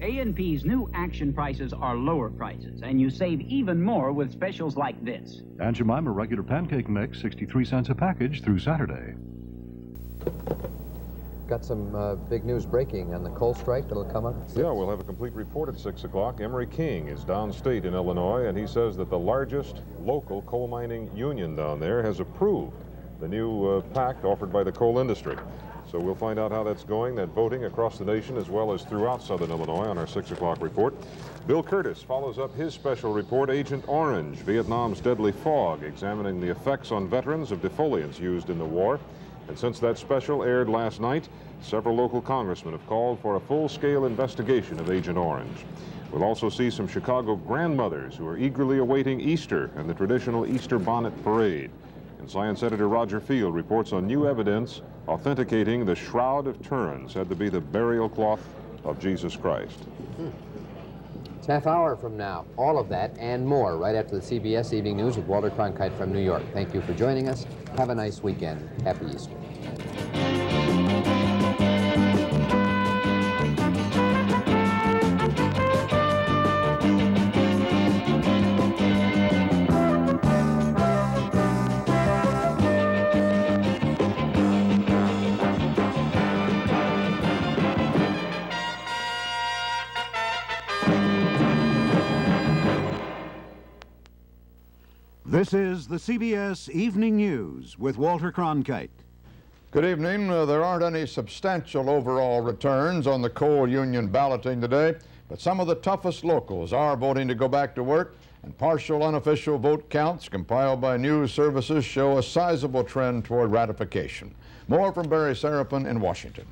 A&P's new action prices are lower prices, and you save even more with specials like this. Aunt Jemima regular pancake mix, 63 cents a package through Saturday. Got some big news breaking on the coal strike that'll come up. Yeah, we'll have a complete report at 6 o'clock. Emory King is downstate in Illinois, and he says that the largest local coal mining union down there has approved the new pact offered by the coal industry. So we'll find out how that's going, that voting across the nation as well as throughout southern Illinois on our 6 o'clock report. Bill Curtis follows up his special report, Agent Orange, Vietnam's Deadly Fog, examining the effects on veterans of defoliants used in the war. And since that special aired last night, several local congressmen have called for a full-scale investigation of Agent Orange. We'll also see some Chicago grandmothers who are eagerly awaiting Easter and the traditional Easter bonnet parade. And Science Editor Roger Field reports on new evidence authenticating the Shroud of Turin, said to be the burial cloth of Jesus Christ. It's half hour from now. All of that and more right after the CBS Evening News with Walter Cronkite from New York. Thank you for joining us. Have a nice weekend. Happy Easter. This is the CBS Evening News with Walter Cronkite. Good evening. There aren't any substantial overall returns on the coal union balloting today, but some of the toughest locals are voting to go back to work, and partial unofficial vote counts compiled by news services show a sizable trend toward ratification. More from Barry Serafin in Washington.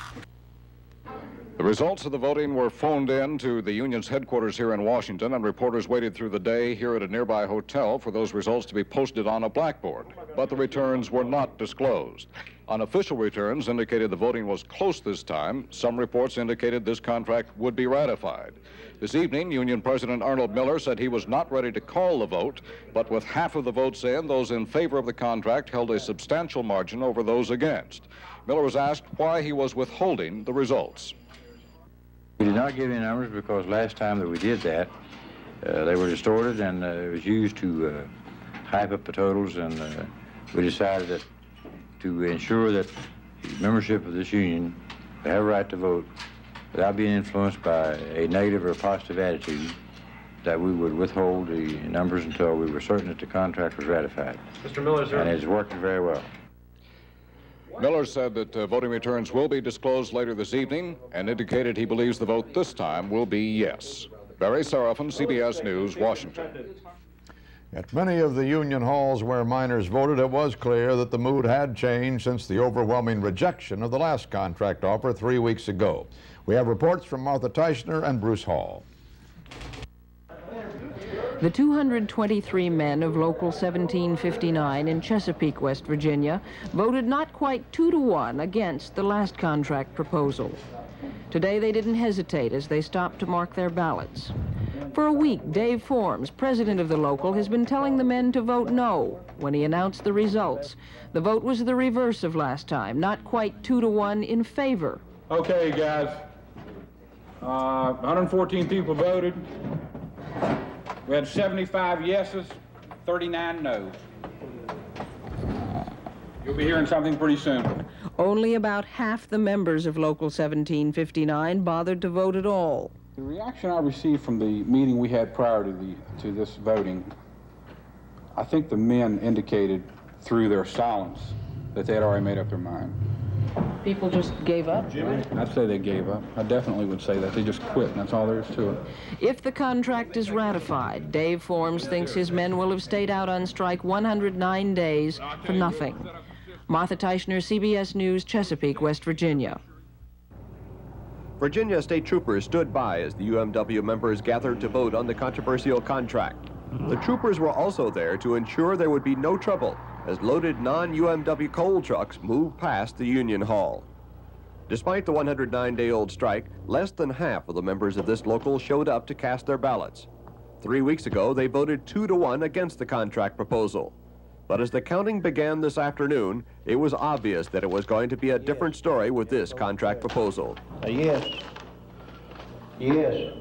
The results of the voting were phoned in to the union's headquarters here in Washington, and reporters waited through the day here at a nearby hotel for those results to be posted on a blackboard. But the returns were not disclosed. Unofficial returns indicated the voting was close this time. Some reports indicated this contract would be ratified. This evening, Union President Arnold Miller said he was not ready to call the vote, but with half of the votes in, those in favor of the contract held a substantial margin over those against. Miller was asked why he was withholding the results. We did not give any numbers because last time that we did that, they were distorted and it was used to hype up the totals, and we decided that to ensure that the membership of this union would have a right to vote without being influenced by a negative or positive attitude, that we would withhold the numbers until we were certain that the contract was ratified. Mr. Miller, sir. And it's working very well. Miller said that voting returns will be disclosed later this evening and indicated he believes the vote this time will be yes. Barry Serafin, CBS News, Washington. At many of the union halls where miners voted, it was clear that the mood had changed since the overwhelming rejection of the last contract offer 3 weeks ago. We have reports from Martha Teichner and Bruce Hall. The 223 men of Local 1759 in Chesapeake, West Virginia, voted not quite 2-to-1 against the last contract proposal. Today they didn't hesitate as they stopped to mark their ballots. For a week, Dave Forms, president of the Local, has been telling the men to vote no when he announced the results. The vote was the reverse of last time, not quite 2-to-1 in favor. Okay, guys. 114 people voted. We had 75 yeses, 39 noes. You'll be hearing something pretty soon. Only about half the members of Local 1759 bothered to vote at all. The reaction I received from the meeting we had prior to this voting, I think the men indicated through their silence that they had already made up their mind. People just gave up? I'd say they gave up. I definitely would say that. They just quit, and that's all there is to it. If the contract is ratified, Dave Forms thinks his men will have stayed out on strike 109 days for nothing. Martha Teichner, CBS News, Chesapeake, West Virginia. Virginia state troopers stood by as the UMW members gathered to vote on the controversial contract. The troopers were also there to ensure there would be no trouble as loaded non-UMW coal trucks moved past the Union Hall. Despite the 109-day-old strike, less than half of the members of this local showed up to cast their ballots. 3 weeks ago, they voted 2-to-1 against the contract proposal. But as the counting began this afternoon, it was obvious that it was going to be a different story with this contract proposal. Yes. Yes.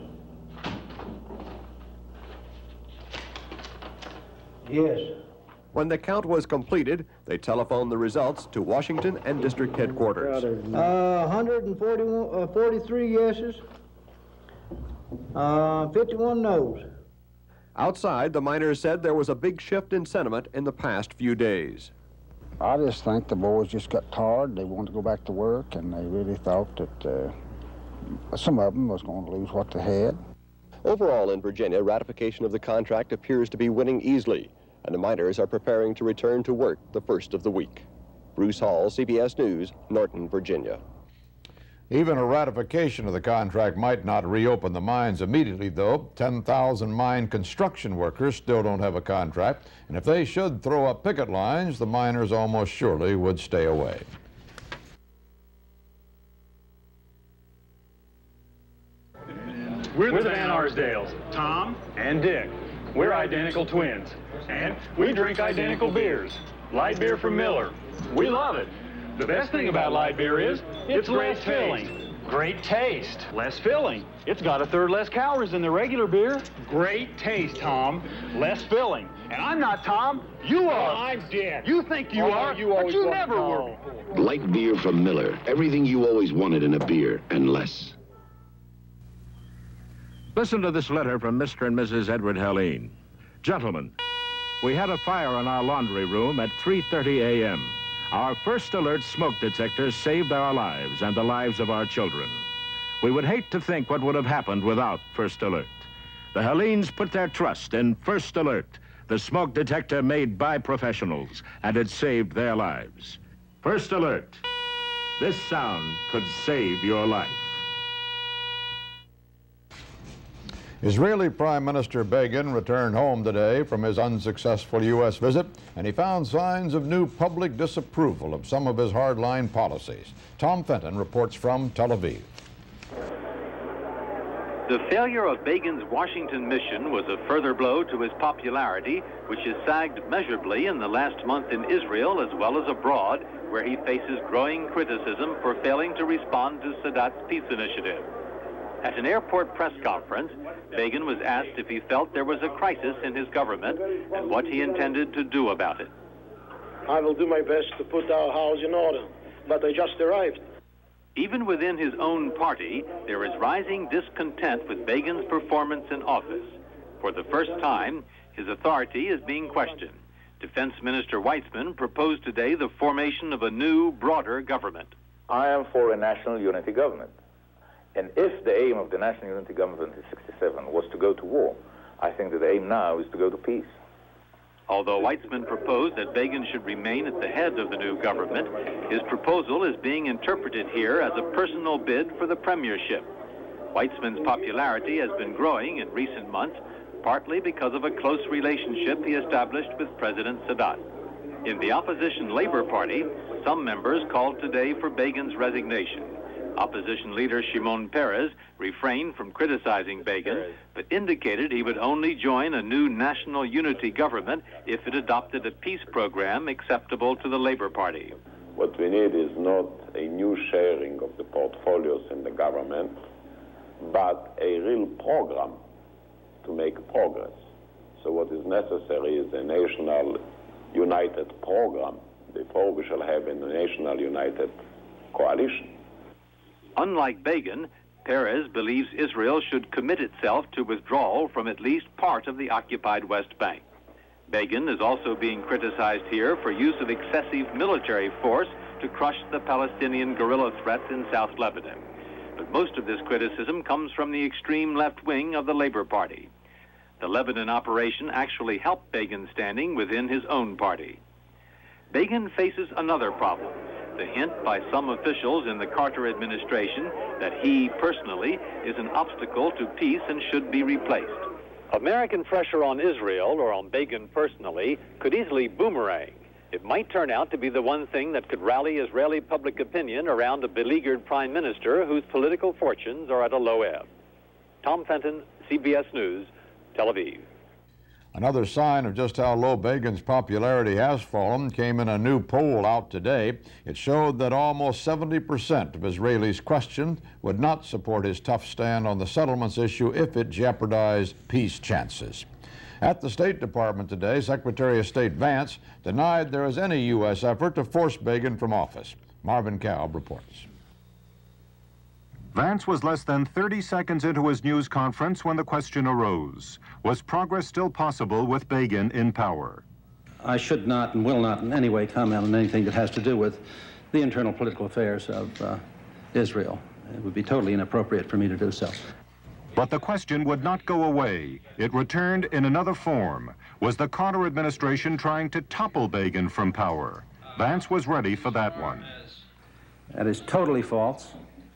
Yes. When the count was completed, they telephoned the results to Washington and district headquarters. 143 yeses, 51 noes. Outside, the miners said there was a big shift in sentiment in the past few days. I just think the boys just got tired. They wanted to go back to work, and they really thought that some of them was going to lose what they had. Overall in Virginia, ratification of the contract appears to be winning easily, and the miners are preparing to return to work the first of the week. Bruce Hall, CBS News, Norton, Virginia. Even a ratification of the contract might not reopen the mines immediately, though. 10,000 mine construction workers still don't have a contract, and if they should throw up picket lines, the miners almost surely would stay away. We're the VanArsdales, Tom and Dick. We're identical twins, and we drink identical beers. Light beer from Miller. We love it. The best thing about light beer is it's less filling. Great taste. Less filling. It's got a third less calories than the regular beer. Great taste, Tom. Less filling. And I'm not Tom. You are. I'm Dick. You think you are, but you never were. Light beer from Miller. Everything you always wanted in a beer, and less. Listen to this letter from Mr. and Mrs. Edward Helene. Gentlemen, we had a fire in our laundry room at 3:30 a.m. Our first alert smoke detectors saved our lives and the lives of our children. We would hate to think what would have happened without First Alert. The Helenes put their trust in First Alert, the smoke detector made by professionals, and it saved their lives. First Alert. This sound could save your life. Israeli Prime Minister Begin returned home today from his unsuccessful U.S. visit, and he found signs of new public disapproval of some of his hardline policies. Tom Fenton reports from Tel Aviv. The failure of Begin's Washington mission was a further blow to his popularity, which has sagged measurably in the last month in Israel as well as abroad, where he faces growing criticism for failing to respond to Sadat's peace initiative. At an airport press conference, Begin was asked if he felt there was a crisis in his government and what he intended to do about it. I will do my best to put our house in order, but I just arrived. Even within his own party, there is rising discontent with Begin's performance in office. For the first time, his authority is being questioned. Defense Minister Weitzman proposed today the formation of a new, broader government. I am for a national unity government. And if the aim of the national unity government in 1967 was to go to war, I think that the aim now is to go to peace. Although Weitzman proposed that Begin should remain at the head of the new government, his proposal is being interpreted here as a personal bid for the premiership. Weitzman's popularity has been growing in recent months, partly because of a close relationship he established with President Sadat. In the opposition Labor Party, some members called today for Begin's resignation. Opposition leader Shimon Peres refrained from criticizing Begin, but indicated he would only join a new national unity government if it adopted a peace program acceptable to the Labor Party. What we need is not a new sharing of the portfolios in the government, but a real program to make progress. So what is necessary is a national united program before we shall have a national united coalition. Unlike Begin, Peres believes Israel should commit itself to withdrawal from at least part of the occupied West Bank. Begin is also being criticized here for use of excessive military force to crush the Palestinian guerrilla threats in South Lebanon. But most of this criticism comes from the extreme left wing of the Labor Party. The Lebanon operation actually helped Begin's standing within his own party. Begin faces another problem. The hint by some officials in the Carter administration that he personally is an obstacle to peace and should be replaced. American pressure on Israel, or on Begin personally, could easily boomerang. It might turn out to be the one thing that could rally Israeli public opinion around a beleaguered prime minister whose political fortunes are at a low ebb. Tom Fenton, CBS News, Tel Aviv. Another sign of just how low Begin's popularity has fallen came in a new poll out today. It showed that almost 70% of Israelis questioned would not support his tough stand on the settlements issue if it jeopardized peace chances. At the State Department today, Secretary of State Vance denied there is any U.S. effort to force Begin from office. Marvin Kalb reports. Vance was less than 30 seconds into his news conference when the question arose. Was progress still possible with Begin in power? I should not and will not in any way comment on anything that has to do with the internal political affairs of Israel. It would be totally inappropriate for me to do so. But the question would not go away. It returned in another form. Was the Carter administration trying to topple Begin from power? Vance was ready for that one. That is totally false.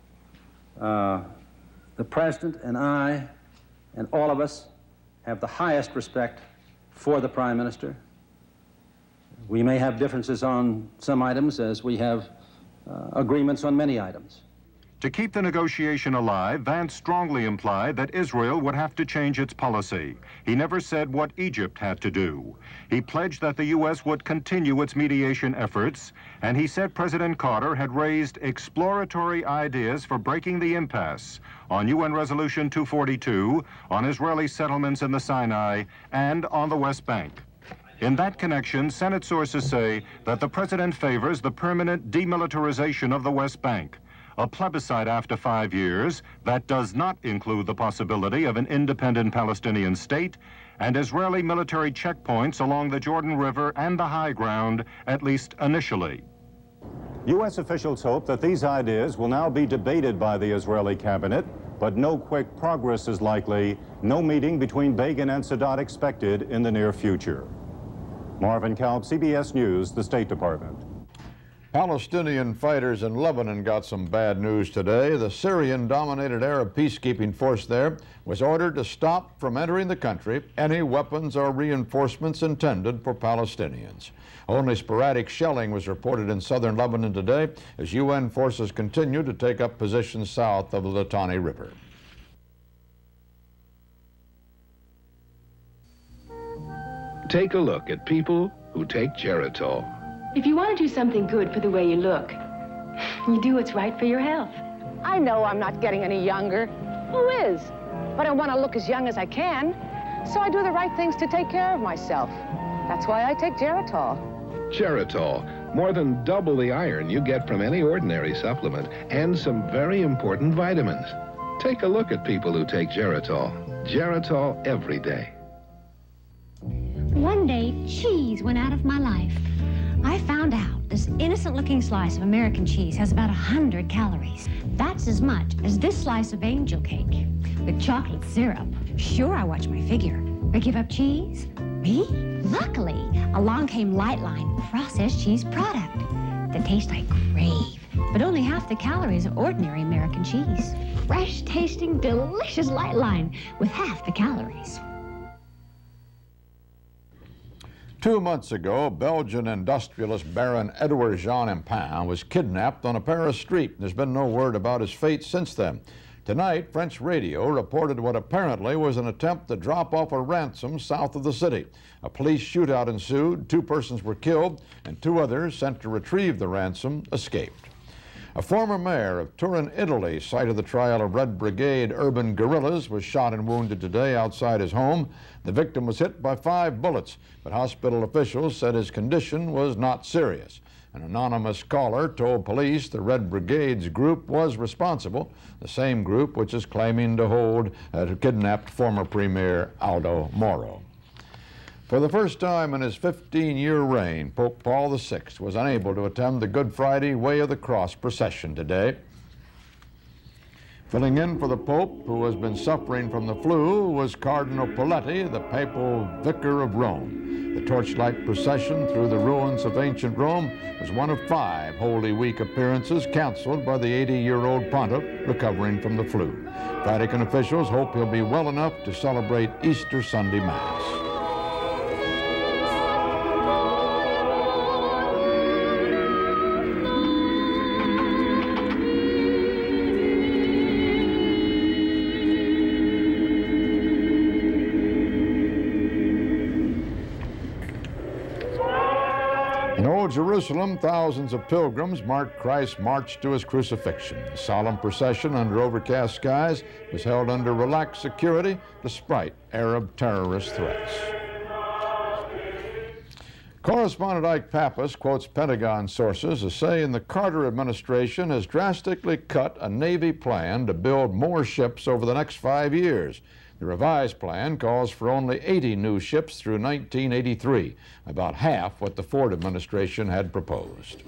The President and I and all of us have the highest respect for the Prime Minister. We may have differences on some items as we have agreements on many items. To keep the negotiation alive, Vance strongly implied that Israel would have to change its policy. He never said what Egypt had to do. He pledged that the U.S. would continue its mediation efforts, and he said President Carter had raised exploratory ideas for breaking the impasse on UN Resolution 242, on Israeli settlements in the Sinai, and on the West Bank. In that connection, Senate sources say that the president favors the permanent demilitarization of the West Bank, a plebiscite after 5 years that does not include the possibility of an independent Palestinian state, and Israeli military checkpoints along the Jordan River and the high ground, at least initially. U.S. officials hope that these ideas will now be debated by the Israeli cabinet, but no quick progress is likely. No meeting between Begin and Sadat expected in the near future. Marvin Kalb, CBS News, the State Department. Palestinian fighters in Lebanon got some bad news today. The Syrian-dominated Arab peacekeeping force there was ordered to stop from entering the country any weapons or reinforcements intended for Palestinians. Only sporadic shelling was reported in southern Lebanon today as UN forces continue to take up positions south of the Litani River. Take a look at people who take Geritol. If you want to do something good for the way you look, you do what's right for your health. I know I'm not getting any younger. Who is? But I want to look as young as I can, so I do the right things to take care of myself. That's why I take Geritol. Geritol, more than double the iron you get from any ordinary supplement, and some very important vitamins. Take a look at people who take Geritol. Geritol every day. One day, cheese went out of my life. I found out this innocent-looking slice of American cheese has about 100 calories. That's as much as this slice of angel cake with chocolate syrup. Sure, I watch my figure. But give up cheese? Me? Luckily, along came Lite line processed cheese product. The taste I crave, but only half the calories of ordinary American cheese. Fresh-tasting, delicious Lite line with half the calories. 2 months ago, Belgian industrialist Baron Edouard Jean Empin was kidnapped on a Paris street. There's been no word about his fate since then. Tonight, French radio reported what apparently was an attempt to drop off a ransom south of the city. A police shootout ensued, 2 persons were killed, and 2 others sent to retrieve the ransom escaped. A former mayor of Turin, Italy, site of the trial of Red Brigade urban guerrillas, was shot and wounded today outside his home. The victim was hit by 5 bullets, but hospital officials said his condition was not serious. An anonymous caller told police the Red Brigade's group was responsible, the same group which is claiming to hold a kidnapped former Premier Aldo Moro. For the first time in his 15-year reign, Pope Paul VI was unable to attend the Good Friday Way of the Cross procession today. Filling in for the Pope, who has been suffering from the flu, was Cardinal Poletti, the papal vicar of Rome. The torchlight procession through the ruins of ancient Rome was one of 5 Holy Week appearances canceled by the 80-year-old pontiff recovering from the flu. Vatican officials hope he'll be well enough to celebrate Easter Sunday Mass. Jerusalem, thousands of pilgrims marked Christ's march to his crucifixion. The solemn procession under overcast skies was held under relaxed security despite Arab terrorist threats. Correspondent Ike Pappas quotes Pentagon sources as saying the Carter administration has drastically cut a Navy plan to build more ships over the next 5 years. The revised plan calls for only 80 new ships through 1983, about half what the Ford administration had proposed.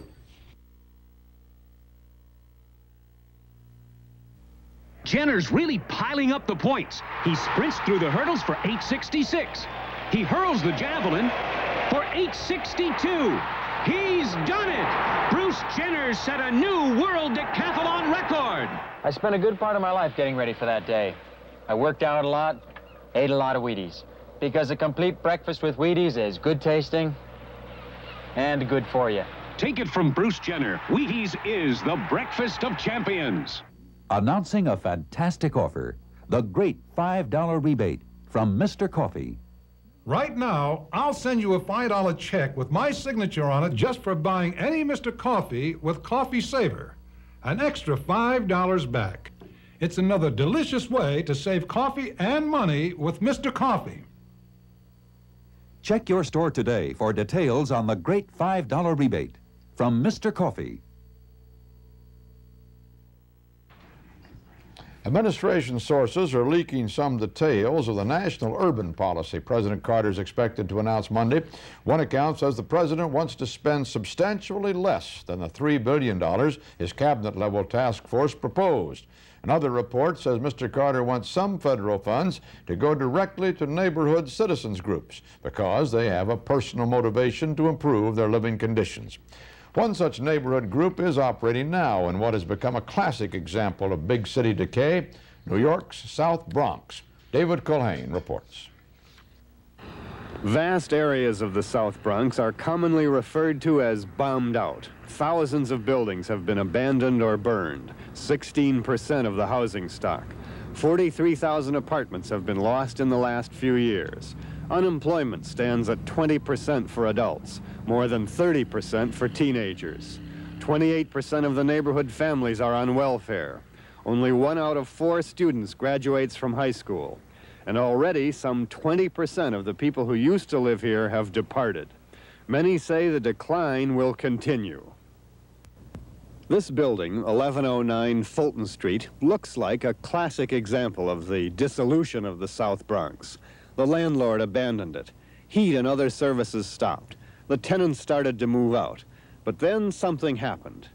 Jenner's really piling up the points. He sprints through the hurdles for 8:66. He hurls the javelin for 8:62. He's done it! Bruce Jenner set a new world decathlon record. I spent a good part of my life getting ready for that day. I worked out a lot, ate a lot of Wheaties, because a complete breakfast with Wheaties is good tasting and good for you. Take it from Bruce Jenner. Wheaties is the breakfast of champions. Announcing a fantastic offer, the great $5 rebate from Mr. Coffee. Right now, I'll send you a $5 check with my signature on it just for buying any Mr. Coffee with Coffee Saver. An extra $5 back. It's another delicious way to save coffee and money with Mr. Coffee. Check your store today for details on the great $5 rebate from Mr. Coffee. Administration sources are leaking some details of the national urban policy President Carter is expected to announce Monday. One account says the president wants to spend substantially less than the $3 billion his cabinet-level task force proposed. Another report says Mr. Carter wants some federal funds to go directly to neighborhood citizens groups because they have a personal motivation to improve their living conditions. One such neighborhood group is operating now in what has become a classic example of big city decay, New York's South Bronx. David Culhane reports. Vast areas of the South Bronx are commonly referred to as bombed out. Thousands of buildings have been abandoned or burned, 16% of the housing stock. 43,000 apartments have been lost in the last few years. Unemployment stands at 20% for adults, more than 30% for teenagers. 28% of the neighborhood families are on welfare. Only 1 out of 4 students graduates from high school. And already some 20% of the people who used to live here have departed. Many say the decline will continue. This building, 1109 Fulton Street, looks like a classic example of the dissolution of the South Bronx. The landlord abandoned it. Heat and other services stopped. The tenants started to move out. But then something happened.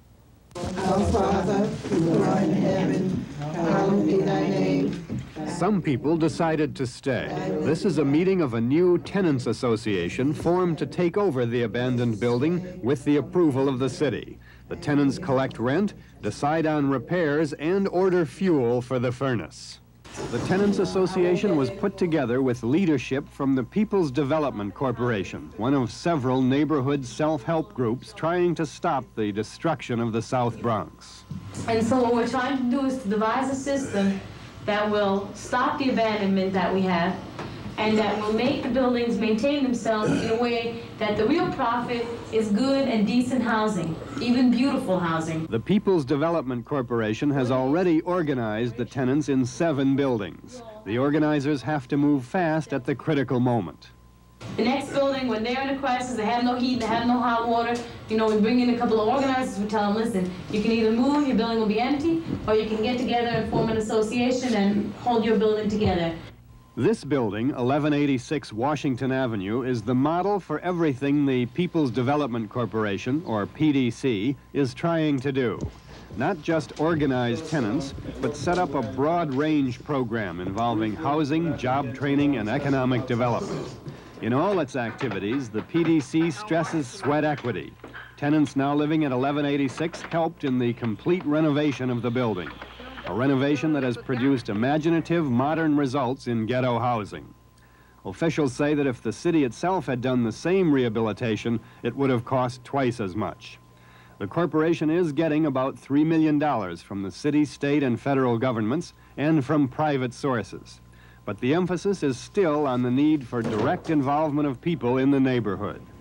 Our Father, who art in heaven, hallowed be thy name. Some people decided to stay. This is a meeting of a new tenants association formed to take over the abandoned building with the approval of the city. The tenants collect rent, decide on repairs, and order fuel for the furnace. The Tenants Association was put together with leadership from the People's Development Corporation, one of several neighborhood self-help groups trying to stop the destruction of the South Bronx. And so what we're trying to do is to devise a system that will stop the abandonment that we have and that will make the buildings maintain themselves in a way that the real profit is good and decent housing, even beautiful housing. The People's Development Corporation has already organized the tenants in 7 buildings. The organizers have to move fast at the critical moment. The next building, when they're in a crisis, they have no heat, they have no hot water, you know, we bring in a couple of organizers, we tell them, listen, you can either move, your building will be empty, or you can get together and form an association and hold your building together. This building, 1186 Washington Avenue, is the model for everything the People's Development Corporation, or PDC, is trying to do. Not just organize tenants, but set up a broad-range program involving housing, job training, and economic development. In all its activities, the PDC stresses sweat equity. Tenants now living at 1186 helped in the complete renovation of the building, a renovation that has produced imaginative, modern results in ghetto housing. Officials say that if the city itself had done the same rehabilitation, it would have cost twice as much. The corporation is getting about $3 million from the city, state, and federal governments and from private sources. But the emphasis is still on the need for direct involvement of people in the neighborhood.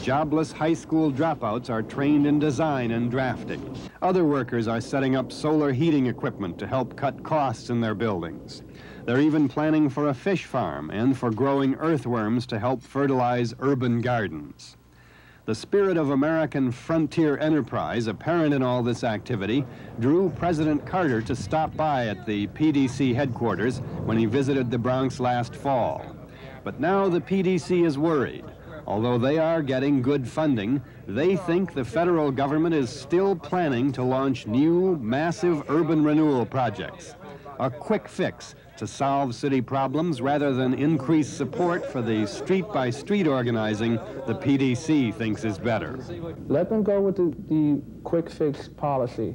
Jobless high school dropouts are trained in design and drafting. Other workers are setting up solar heating equipment to help cut costs in their buildings. They're even planning for a fish farm and for growing earthworms to help fertilize urban gardens. The spirit of American frontier enterprise, apparent in all this activity, drew President Carter to stop by at the PDC headquarters when he visited the Bronx last fall. But now the PDC is worried. Although they are getting good funding, they think the federal government is still planning to launch new, massive urban renewal projects. A quick fix to solve city problems rather than increase support for the street-by-street organizing the PDC thinks is better. Let them go with the quick fix policy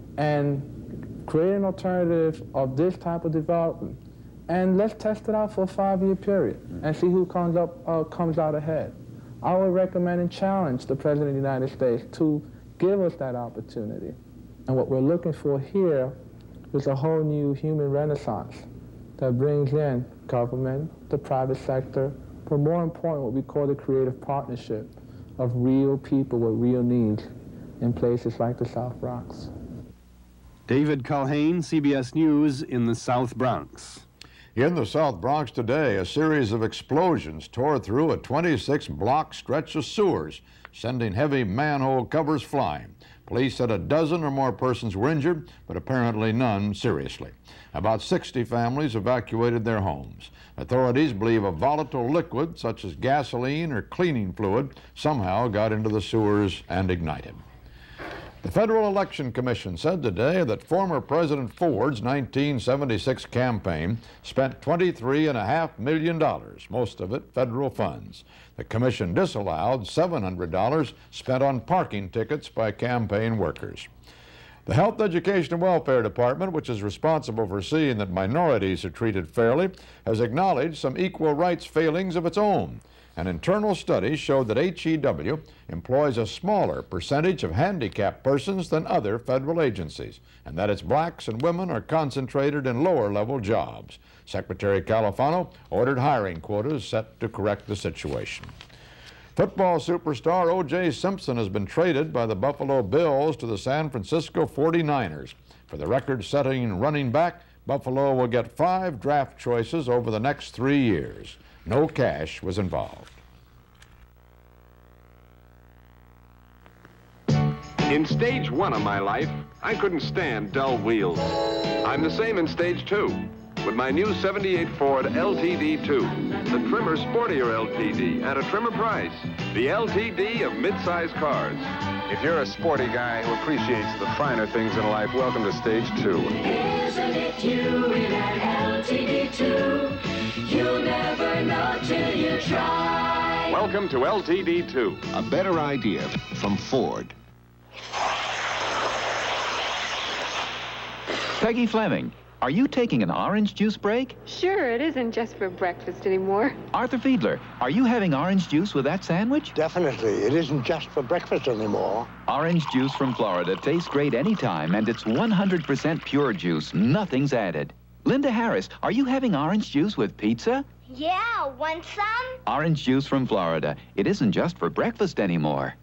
and create an alternative of this type of development. And let's test it out for a 5-year period and see who comes out ahead. I would recommend and challenge the President of the United States to give us that opportunity. And what we're looking for here is a whole new human renaissance that brings in government, the private sector, but more important, what we call the creative partnership of real people with real needs in places like the South Bronx. David Culhane, CBS News in the South Bronx. In the South Bronx today, a series of explosions tore through a 26-block stretch of sewers, sending heavy manhole covers flying. Police said a dozen or more persons were injured, but apparently none seriously. About 60 families evacuated their homes. Authorities believe a volatile liquid, such as gasoline or cleaning fluid, somehow got into the sewers and ignited. The Federal Election Commission said today that former President Ford's 1976 campaign spent $23.5 million, most of it federal funds. The commission disallowed $700 spent on parking tickets by campaign workers. The Health, Education, and Welfare Department, which is responsible for seeing that minorities are treated fairly, has acknowledged some equal rights failings of its own. An internal study showed that HEW employs a smaller percentage of handicapped persons than other federal agencies, and that its blacks and women are concentrated in lower-level jobs. Secretary Califano ordered hiring quotas set to correct the situation. Football superstar O.J. Simpson has been traded by the Buffalo Bills to the San Francisco 49ers. For the record-setting running back, Buffalo will get 5 draft choices over the next 3 years. No cash was involved. In stage 1 of my life, I couldn't stand dull wheels. I'm the same in stage 2. With my new 78 Ford LTD2, the trimmer, sportier LTD at a trimmer price. The LTD of mid-size cars. If you're a sporty guy who appreciates the finer things in life, welcome to stage 2. Isn't it you in that LTD2? You'll never know till you try. Welcome to LTD2. A better idea from Ford. Peggy Fleming, are you taking an orange juice break? Sure, it isn't just for breakfast anymore. Arthur Fiedler, are you having orange juice with that sandwich? Definitely. It isn't just for breakfast anymore. Orange juice from Florida tastes great anytime, and it's 100% pure juice. Nothing's added. Linda Harris, are you having orange juice with pizza? Yeah, want some? Orange juice from Florida. It isn't just for breakfast anymore.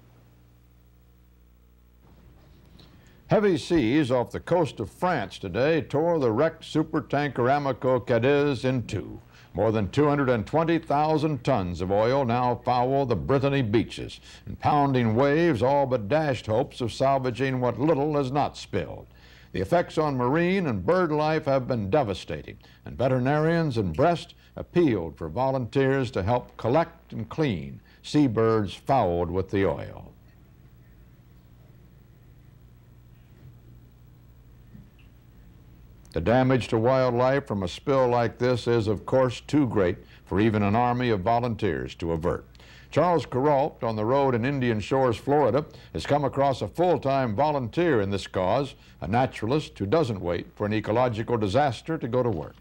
Heavy seas off the coast of France today tore the wrecked supertanker Amico Cadiz in two. More than 220,000 tons of oil now foul the Brittany beaches, and pounding waves all but dashed hopes of salvaging what little is not spilled. The effects on marine and bird life have been devastating, and veterinarians in Brest appealed for volunteers to help collect and clean seabirds fouled with the oil. The damage to wildlife from a spill like this is, of course, too great for even an army of volunteers to avert. Charles Carrault, on the road in Indian Shores, Florida, has come across a full-time volunteer in this cause, a naturalist who doesn't wait for an ecological disaster to go to work.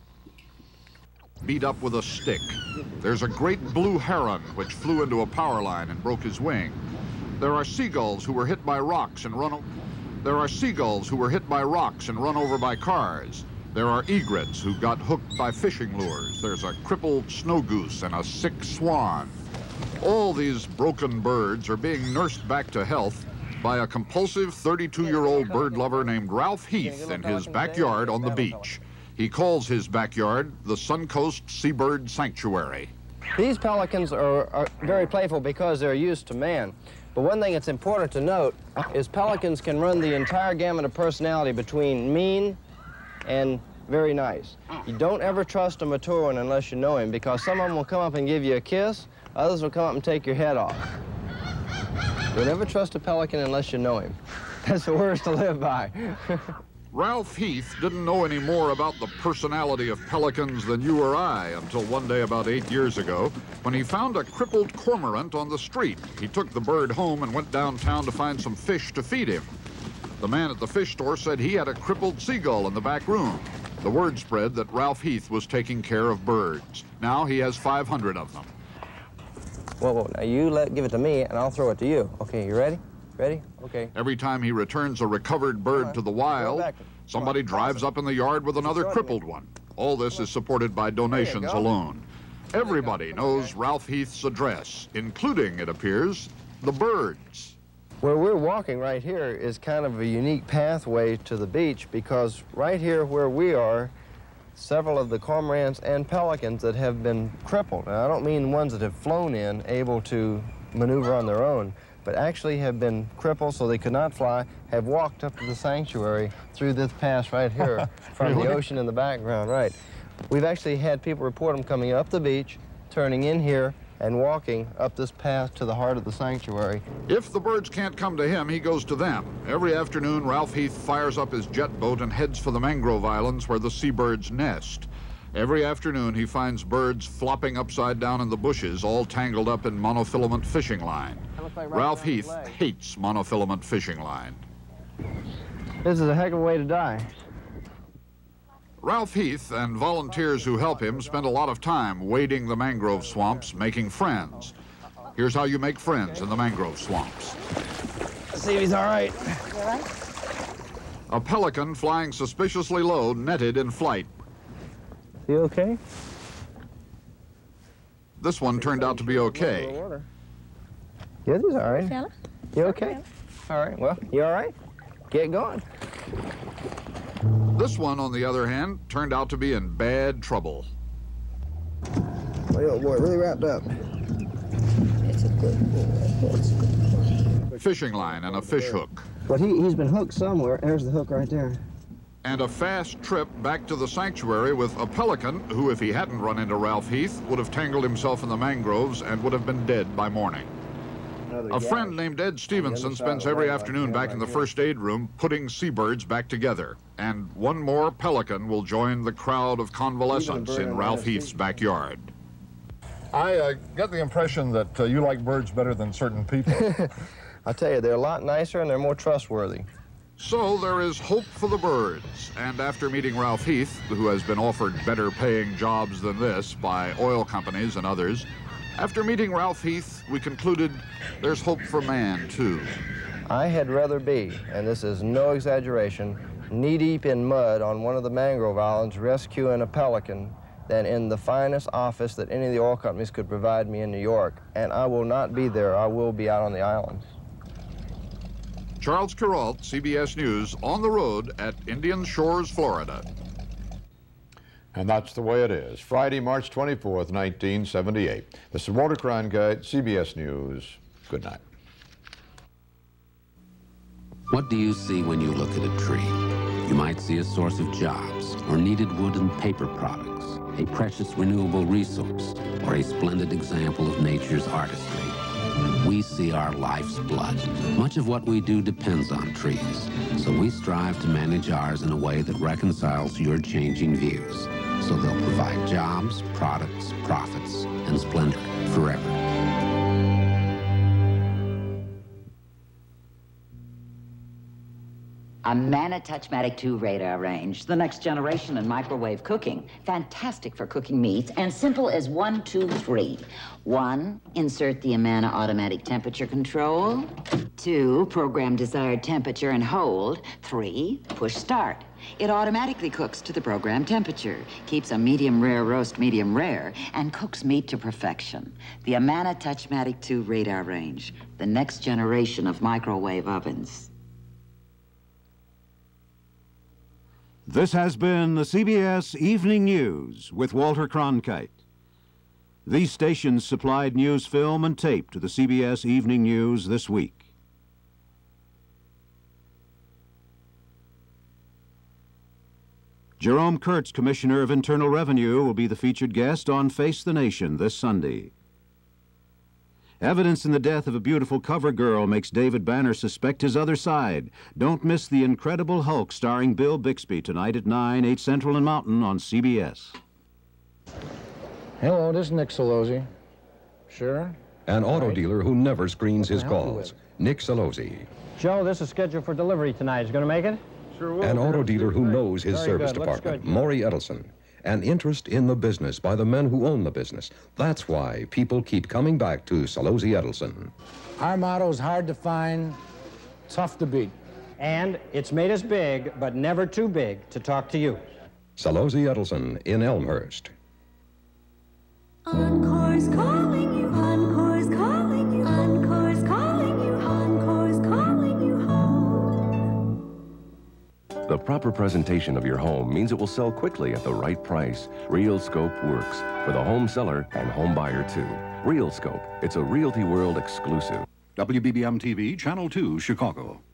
Beat up with a stick. There's a great blue heron which flew into a power line and broke his wing. There are seagulls who were hit by rocks and run over. There are seagulls who were hit by rocks and run over by cars. There are egrets who got hooked by fishing lures. There's a crippled snow goose and a sick swan. All these broken birds are being nursed back to health by a compulsive 32-year-old bird lover named Ralph Heath in his backyard on the beach. He calls his backyard the Suncoast Seabird Sanctuary. These pelicans are very playful because they're used to man. But one thing that's important to note is pelicans can run the entire gamut of personality between mean and very nice. You don't ever trust a mature one unless you know him, because some of them will come up and give you a kiss, others will come up and take your head off. You'll never trust a pelican unless you know him. That's the worst to live by. Ralph Heath didn't know any more about the personality of pelicans than you or I until one day about 8 years ago when he found a crippled cormorant on the street. He took the bird home and went downtown to find some fish to feed him. The man at the fish store said he had a crippled seagull in the back room. The word spread that Ralph Heath was taking care of birds. Now he has 500 of them. Whoa, now you give it to me and I'll throw it to you. Okay, you ready? Ready? Okay. Every time he returns a recovered bird to the wild, somebody drives up in the yard with another crippled one. All this is supported by donations alone. Everybody knows Ralph Heath's address, including, it appears, the birds. Where we're walking right here is kind of a unique pathway to the beach, because right here where we are, several of the cormorants and pelicans that have been crippled. Now, I don't mean ones that have flown in able to maneuver on their own, but actually have been crippled so they could not fly, have walked up to the sanctuary through this pass right here from the ocean in the background, right. We've actually had people report them coming up the beach, turning in here, and walking up this path to the heart of the sanctuary. If the birds can't come to him, he goes to them. Every afternoon, Ralph Heath fires up his jet boat and heads for the mangrove islands where the seabirds nest. Every afternoon, he finds birds flopping upside down in the bushes, all tangled up in monofilament fishing line. Ralph Heath hates monofilament fishing line. This is a heck of a way to die. Ralph Heath and volunteers who help him spend a lot of time wading the mangrove swamps, making friends. Here's how you make friends in the mangrove swamps. Let's see if he's all right. A pelican flying suspiciously low, netted in flight. You okay? This one turned out to be okay. Yeah, he's all right. You okay? All right, well, you all right? Get going. This one, on the other hand, turned out to be in bad trouble. My old boy really wrapped up. It's a good boy. Fishing line and a fish hook. But he's been hooked somewhere. There's the hook right there. And a fast trip back to the sanctuary with a pelican who, if he hadn't run into Ralph Heath, would have tangled himself in the mangroves and would have been dead by morning. A friend named Ed Stevenson spends every afternoon back in the first aid room putting seabirds back together. And one more pelican will join the crowd of convalescents in Ralph Heath's backyard. I get the impression that you like birds better than certain people. I'll tell you, they're a lot nicer and they're more trustworthy. So there is hope for the birds. And after meeting Ralph Heath, who has been offered better paying jobs than this by oil companies and others, after meeting Ralph Heath, we concluded there's hope for man, too. I had rather be, and this is no exaggeration, knee-deep in mud on one of the mangrove islands rescuing a pelican than in the finest office that any of the oil companies could provide me in New York. And I will not be there. I will be out on the islands. Charles Kuralt, CBS News, on the road at Indian Shores, Florida. And that's the way it is. Friday, March 24th, 1978. This is Walter Cronkite, CBS News. Good night. What do you see when you look at a tree? You might see a source of jobs, or needed wood and paper products, a precious renewable resource, or a splendid example of nature's artistry. We see our life's blood. Much of what we do depends on trees, so we strive to manage ours in a way that reconciles your changing views, so they'll provide jobs, products, profits, and splendor forever. A Manitouchmatic 2 radar range, the next generation in microwave cooking. Fantastic for cooking meats, and simple as 1, 2, 3. 1, insert the Amana automatic temperature control. 2, program desired temperature and hold. 3, push start. It automatically cooks to the program temperature, keeps a medium rare roast medium rare, and cooks meat to perfection. The Amana Touchmatic 2 radar range, the next generation of microwave ovens. This has been the CBS Evening News with Walter Cronkite. These stations supplied news film and tape to the CBS Evening News this week. Jerome Kurtz, Commissioner of Internal Revenue, will be the featured guest on Face the Nation this Sunday. Evidence in the death of a beautiful cover girl makes David Banner suspect his other side. Don't miss The Incredible Hulk starring Bill Bixby tonight at 9, 8 Central and Mountain on CBS. Hello, this is Nick Solozzi. Sure? An auto dealer who never screens his calls. Nick Solozzi. Joe, this is scheduled for delivery tonight. Is going to make it? Sure will. An auto dealer who knows his service department. Maury Edelson. An interest in the business by the men who own the business. That's why people keep coming back to Solozzi Edelson. Our motto is hard to find, tough to beat. And it's made us big, but never too big to talk to you. Solozzi Edelson in Elmhurst. Encore's calling you, Encore's calling you, Encore's calling you, Encore's calling you home. The proper presentation of your home means it will sell quickly at the right price. Real Scope works for the home seller and home buyer too. Real Scope, it's a Realty World exclusive. WBBM TV, Channel 2, Chicago.